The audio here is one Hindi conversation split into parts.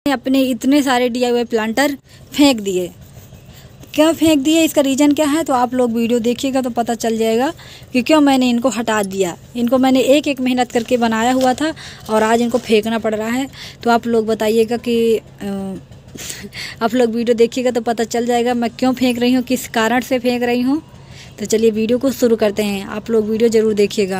अपने इतने सारे DIY प्लांटर फेंक दिए। क्यों फेंक दिए, इसका रीज़न क्या है तो आप लोग वीडियो देखिएगा तो पता चल जाएगा कि क्यों मैंने इनको हटा दिया। इनको मैंने एक एक मेहनत करके बनाया हुआ था और आज इनको फेंकना पड़ रहा है। तो आप लोग बताइएगा कि आप लोग वीडियो देखिएगा तो पता चल जाएगा मैं क्यों फेंक रही हूँ, किस कारण से फेंक रही हूँ। तो चलिए वीडियो को शुरू करते हैं। आप लोग वीडियो ज़रूर देखिएगा।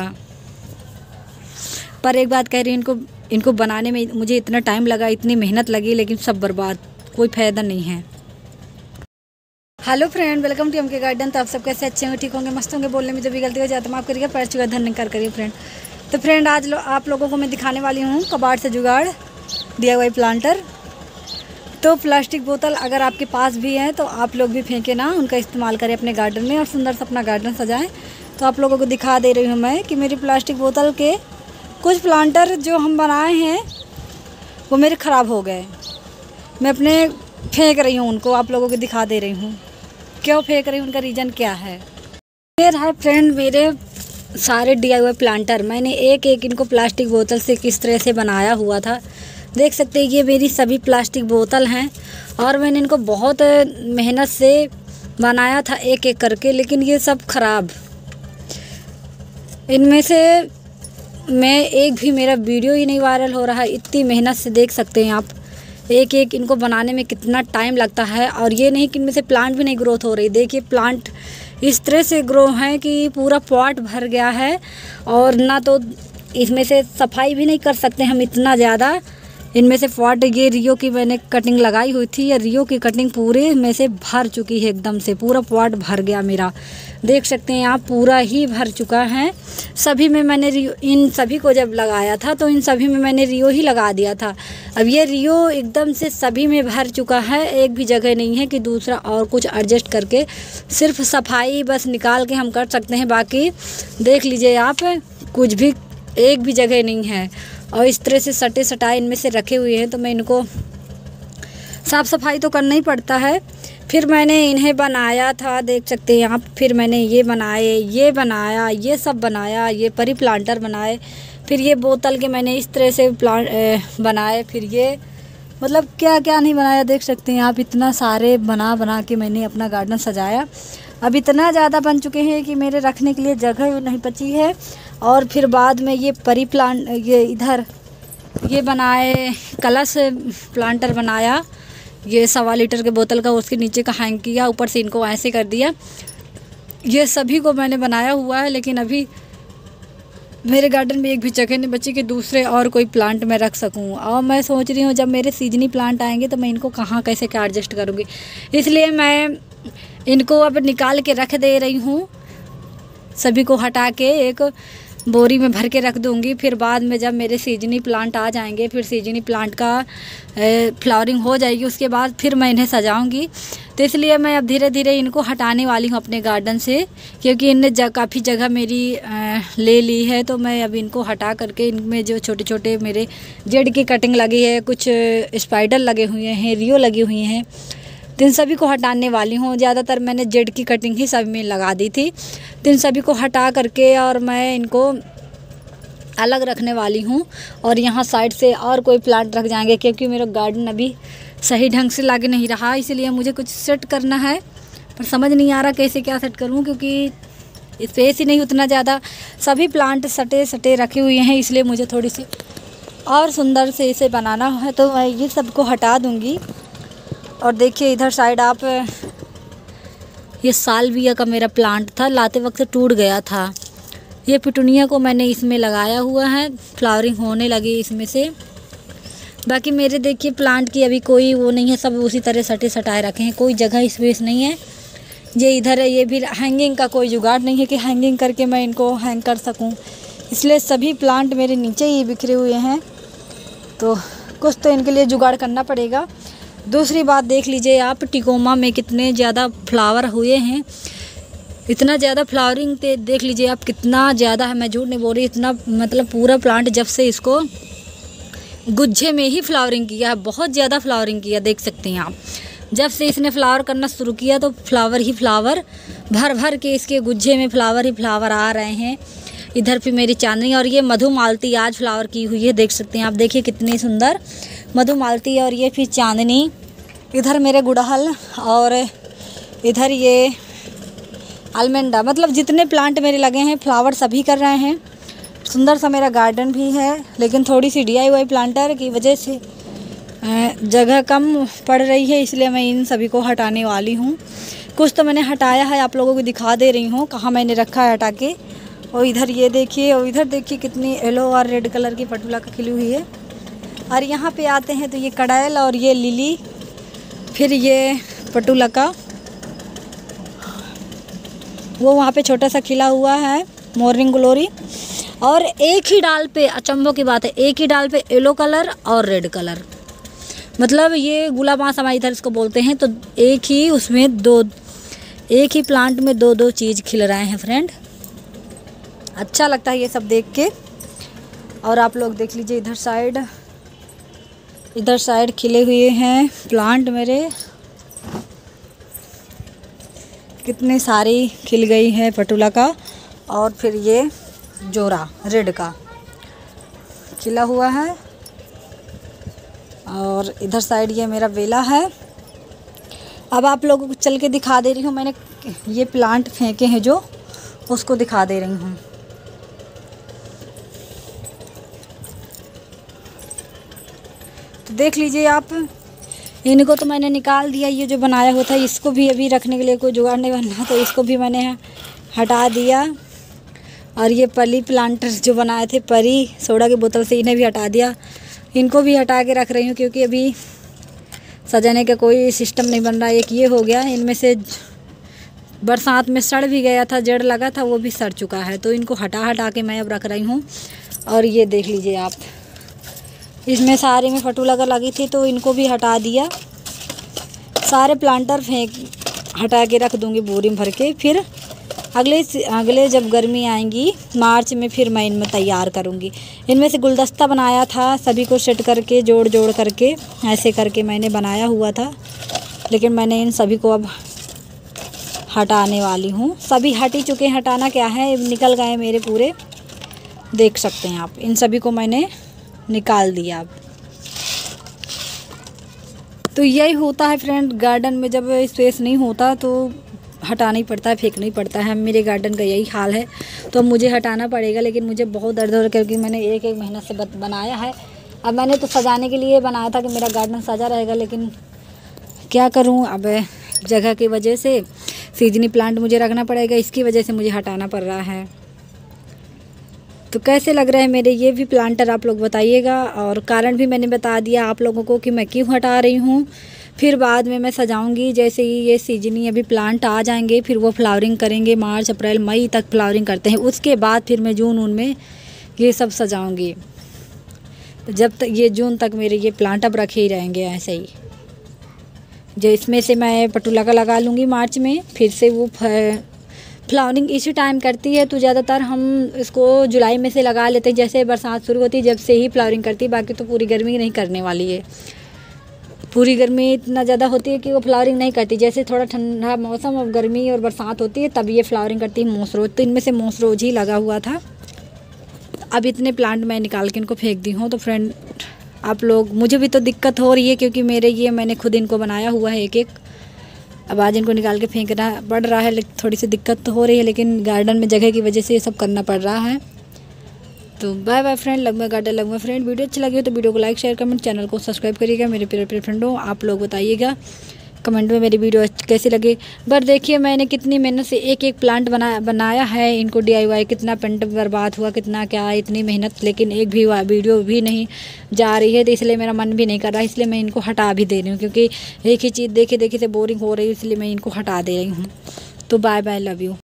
पर एक बात कह रही हूँ, इनको बनाने में मुझे इतना टाइम लगा, इतनी मेहनत लगी, लेकिन सब बर्बाद, कोई फ़ायदा नहीं है। Hello friend, welcome to MK garden. तो आप सब कैसे, अच्छे होंगे, ठीक होंगे, मस्त होंगे। बोलने में जो भी गलती हो जाता है माफ़ करिएगा, पैर छुआ धन्यकार करिए फ्रेंड। तो फ्रेंड आज आप लोगों को मैं दिखाने वाली हूँ कबाड़ से जुगाड़ DIY प्लांटर। तो प्लास्टिक बोतल अगर आपके पास भी है तो आप लोग भी फेंके ना, उनका इस्तेमाल करें अपने गार्डन में और सुंदर सा अपना गार्डन सजाएं। तो आप लोगों को दिखा दे रही हूँ मैं कि मेरी प्लास्टिक बोतल के कुछ प्लांटर जो हम बनाए हैं वो मेरे ख़राब हो गए। मैं अपने फेंक रही हूँ उनको, आप लोगों को दिखा दे रही हूँ क्यों फेंक रही हूँ, उनका रीज़न क्या है। ये रहा फ्रेंड मेरे सारे DIY प्लांटर। मैंने एक एक इनको प्लास्टिक बोतल से किस तरह से बनाया हुआ था, देख सकते हैं। ये मेरी सभी प्लास्टिक बोतल हैं और मैंने इनको बहुत मेहनत से बनाया था एक एक करके, लेकिन ये सब ख़राब। इनमें से मैं एक भी मेरा वीडियो ही नहीं वायरल हो रहा है, इतनी मेहनत से। देख सकते हैं आप एक एक इनको बनाने में कितना टाइम लगता है। और ये नहीं कि इनमें से प्लांट भी नहीं ग्रोथ हो रही। देखिए प्लांट इस तरह से ग्रो हैं कि पूरा पॉट भर गया है और ना तो इसमें से सफाई भी नहीं कर सकते हम, इतना ज़्यादा इनमें से पॉट। ये रियो की मैंने कटिंग लगाई हुई थी, या रियो की कटिंग पूरे में से भर चुकी है, एकदम से पूरा पॉट भर गया मेरा। देख सकते हैं आप, पूरा ही भर चुका है। सभी में मैंने रियो, इन सभी को जब लगाया था तो इन सभी में मैंने रियो ही लगा दिया था। अब ये रियो एकदम से सभी में भर चुका है, एक भी जगह नहीं है कि दूसरा और कुछ एडजस्ट करके, सिर्फ सफाई बस निकाल के हम कर सकते हैं। बाकी देख लीजिए आप, कुछ भी एक भी जगह नहीं है। और इस तरह से सटे सटाए इनमें से रखे हुए हैं, तो मैं इनको साफ़ सफाई तो करना ही पड़ता है। फिर मैंने इन्हें बनाया था, देख सकते हैं आप। फिर मैंने ये बनाए, ये बनाया, ये सब बनाया, ये परी प्लांटर बनाए। फिर ये बोतल के मैंने इस तरह से प्लांट बनाए। फिर ये मतलब क्या क्या नहीं बनाया, देख सकते हैं आप। इतना सारे बना बना के मैंने अपना गार्डन सजाया। अब इतना ज़्यादा बन चुके हैं कि मेरे रखने के लिए जगह नहीं बची है। और फिर बाद में ये परी प्लांट, ये इधर ये बनाए, कलश प्लांटर बनाया, ये 1.25 लीटर के बोतल का, उसके नीचे का हैंग किया, ऊपर से इनको ऐसे कर दिया। ये सभी को मैंने बनाया हुआ है, लेकिन अभी मेरे गार्डन में एक भी जगह नहीं बची कि दूसरे और कोई प्लांट मैं रख सकूं। और मैं सोच रही हूँ जब मेरे सीजनी प्लांट आएंगे तो मैं इनको कहाँ कैसे क्या एडजस्ट करूँगी, इसलिए मैं इनको अब निकाल के रख दे रही हूँ। सभी को हटा के एक बोरी में भर के रख दूँगी। फिर बाद में जब मेरे सीजनी प्लांट आ जाएंगे, फिर सीजनी प्लांट का फ्लावरिंग हो जाएगी, उसके बाद फिर मैं इन्हें सजाऊंगी। तो इसलिए मैं अब धीरे धीरे इनको हटाने वाली हूँ अपने गार्डन से, क्योंकि इनने काफ़ी जगह मेरी ले ली है। तो मैं अब इनको हटा करके इनमें जो छोटे छोटे मेरे जेड की कटिंग लगी है, कुछ स्पाइडर लगे हुए हैं, रियो लगी हुई हैं, तो इन सभी को हटाने वाली हूँ। ज़्यादातर मैंने जेड की कटिंग ही सब में लगा दी थी, तो इन सभी को हटा करके और मैं इनको अलग रखने वाली हूँ। और यहाँ साइड से और कोई प्लांट रख जाएंगे, क्योंकि मेरा गार्डन अभी सही ढंग से लग नहीं रहा, इसलिए मुझे कुछ सेट करना है। पर समझ नहीं आ रहा कैसे क्या सेट करूँ, क्योंकि स्पेस ही नहीं उतना ज़्यादा। सभी प्लांट सटे सटे रखे हुए हैं, इसलिए मुझे थोड़ी सी और सुंदर से इसे बनाना है। तो मैं ये सबको हटा दूँगी। और देखिए इधर साइड आप, ये सालविया का मेरा प्लांट था, लाते वक्त टूट गया था। ये पिटूनिया को मैंने इसमें लगाया हुआ है, फ्लावरिंग होने लगी इसमें से। बाकी मेरे देखिए प्लांट की अभी कोई वो नहीं है, सब उसी तरह सटे सटाए रखे हैं, कोई जगह स्पेस नहीं है। ये इधर है, ये भी हैंगिंग का कोई जुगाड़ नहीं है कि हैंगिंग करके मैं इनको हैंग कर सकूं, इसलिए सभी प्लांट मेरे नीचे ही बिखरे हुए हैं। तो कुछ तो इनके लिए जुगाड़ करना पड़ेगा। दूसरी बात देख लीजिए आप, टिकोमा में कितने ज़्यादा फ्लावर हुए हैं, इतना ज़्यादा फ्लावरिंग पे देख लीजिए आप कितना ज़्यादा है। मैं झूठ नहीं बोल रही, इतना मतलब पूरा प्लांट जब से इसको गुच्छे में ही फ्लावरिंग किया है, बहुत ज़्यादा फ्लावरिंग किया। देख सकते हैं आप, जब से इसने फ्लावर करना शुरू किया तो फ्लावर ही फ्लावर, भर भर के इसके गुच्छे में फ्लावर ही फ्लावर आ रहे हैं। इधर पे मेरी चांदनी और ये मधुमालती आज फ्लावर की हुई है, देख सकते हैं आप। देखिए कितनी सुंदर मधुमालती और ये फिर चांदनी, इधर मेरे गुड़हल और इधर ये अलमेंडा। मतलब जितने प्लांट मेरे लगे हैं फ्लावर सभी कर रहे हैं। सुंदर सा मेरा गार्डन भी है, लेकिन थोड़ी सी DIY प्लांटर की वजह से जगह कम पड़ रही है, इसलिए मैं इन सभी को हटाने वाली हूँ। कुछ तो मैंने हटाया है, आप लोगों को दिखा दे रही हूँ कहाँ मैंने रखा है हटा के। और इधर ये देखिए, और इधर देखिए कितनी येलो और रेड कलर की पटुला का खिली हुई है। और यहाँ पे आते हैं तो ये कड़ैल और ये लिली, फिर ये पटुला का वो वहाँ पे छोटा सा खिला हुआ है मॉर्निंग ग्लोरी। और एक ही डाल पे, अचंभों की बात है, एक ही डाल पे येलो कलर और रेड कलर। मतलब ये गुलाबांस हमारे इधर इसको बोलते हैं। तो एक ही उसमें एक ही प्लांट में दो चीज़ खिल रहे हैं फ्रेंड। अच्छा लगता है ये सब देख के। और आप लोग देख लीजिए इधर साइड खिले हुए हैं प्लांट मेरे, कितने सारी खिल गई है पटुला का। और फिर ये जोरा रेड का खिला हुआ है। और इधर साइड ये मेरा बेला है। अब आप लोगों को चल के दिखा दे रही हूँ, मैंने ये प्लांट फेंके हैं जो, उसको दिखा दे रही हूँ। तो देख लीजिए आप, इनको तो मैंने निकाल दिया। ये जो बनाया हुआ था इसको भी अभी रखने के लिए कोई जुगाड़ नहीं बनना, तो इसको भी मैंने हटा दिया। और ये पली प्लांटर जो बनाए थे परी सोडा की बोतल से, इन्हें भी हटा दिया। इनको भी हटा के रख रही हूँ क्योंकि अभी सजाने का कोई सिस्टम नहीं बन रहा। एक ये हो गया, इनमें से बरसात में सड़ भी गया था, जड़ लगा था वो भी सड़ चुका है। तो इनको हटा के मैं अब रख रही हूँ। और ये देख लीजिए आप, इसमें सारे में फटूला का लगी थी तो इनको भी हटा दिया। सारे प्लांटर हटा के रख दूँगी बोरी में भर के। फिर अगले जब गर्मी आएंगी मार्च में, फिर मैं इनमें तैयार करूँगी। इनमें से गुलदस्ता बनाया था, सभी को सेट करके जोड़ करके ऐसे करके मैंने बनाया हुआ था। लेकिन मैंने इन सभी को अब हटाने वाली हूँ। सभी हट ही चुके हैं, हटाना क्या है, निकल गए मेरे पूरे, देख सकते हैं आप। इन सभी को मैंने निकाल दिया। अब तो यही होता है फ्रेंड, गार्डन में जब स्पेस नहीं होता तो हटाना ही पड़ता है, फेंकना ही पड़ता है। मेरे गार्डन का यही हाल है, तो मुझे हटाना पड़ेगा। लेकिन मुझे बहुत दर्द हो रहा है क्योंकि मैंने एक महीना से बनाया है। अब मैंने तो सजाने के लिए बनाया था कि मेरा गार्डन सजा रहेगा, लेकिन क्या करूं, अब जगह की वजह से सीजनी प्लांट मुझे रखना पड़ेगा, इसकी वजह से मुझे हटाना पड़ रहा है। तो कैसे लग रहे हैं मेरे ये भी प्लांटर, आप लोग बताइएगा। और कारण भी मैंने बता दिया आप लोगों को कि मैं क्यों हटा रही हूँ। फिर बाद में मैं सजाऊंगी, जैसे ही ये सीजनी अभी प्लांट आ जाएंगे फिर वो फ्लावरिंग करेंगे। मार्च अप्रैल मई तक फ्लावरिंग करते हैं, उसके बाद फिर मैं जून में ये सब सजाऊंगी। जब तक ये जून तक मेरे ये प्लांट अब रखे ही रहेंगे ऐसे ही। जो इसमें से मैं पटुला का लगा लूँगी मार्च में, फिर से वो फ्लावरिंग इसी टाइम करती है। तो ज़्यादातर हम इसको जुलाई में से लगा लेते हैं, जैसे बरसात शुरू होती है जब से ही फ्लावरिंग करती है। बाकी तो पूरी गर्मी नहीं करने वाली है, पूरी गर्मी इतना ज़्यादा होती है कि वो फ्लावरिंग नहीं करती। जैसे थोड़ा ठंडा मौसम और गर्मी और बरसात होती है तब ये फ्लावरिंग करती है मोसरोज। तो इनमें से मोसरोज ही लगा हुआ था। अब इतने प्लांट मैं निकाल के इनको फेंक दी हूँ। तो फ्रेंड आप लोग, मुझे भी तो दिक्कत हो रही है क्योंकि मेरे ये मैंने खुद इनको बनाया हुआ है एक। अब आज इनको निकाल के फेंकना पड़ रहा है, थोड़ी सी दिक्कत तो हो रही है, लेकिन गार्डन में जगह की वजह से ये सब करना पड़ रहा है। तो बाय बाय फ्रेंड, लगमा गार्डन लगमा फ्रेंड। वीडियो अच्छी लगी हो तो वीडियो को लाइक शेयर कमेंट, चैनल को सब्सक्राइब करिएगा। मेरे प्यारे फ्रेंडों, आप लोग बताइएगा कमेंट में मेरी वीडियो कैसी लगी। पर देखिए मैंने कितनी मेहनत से एक प्लांट बनाया है। इनको DIY कितना पेंट बर्बाद हुआ, कितना क्या, इतनी मेहनत, लेकिन एक भी वीडियो भी नहीं जा रही है। तो इसलिए मेरा मन भी नहीं कर रहा, इसलिए मैं इनको हटा भी दे रही हूँ क्योंकि एक ही चीज़ देखे से बोरिंग हो रही है, इसलिए मैं इनको हटा दे रही हूँ। तो बाय बाय, लव यू।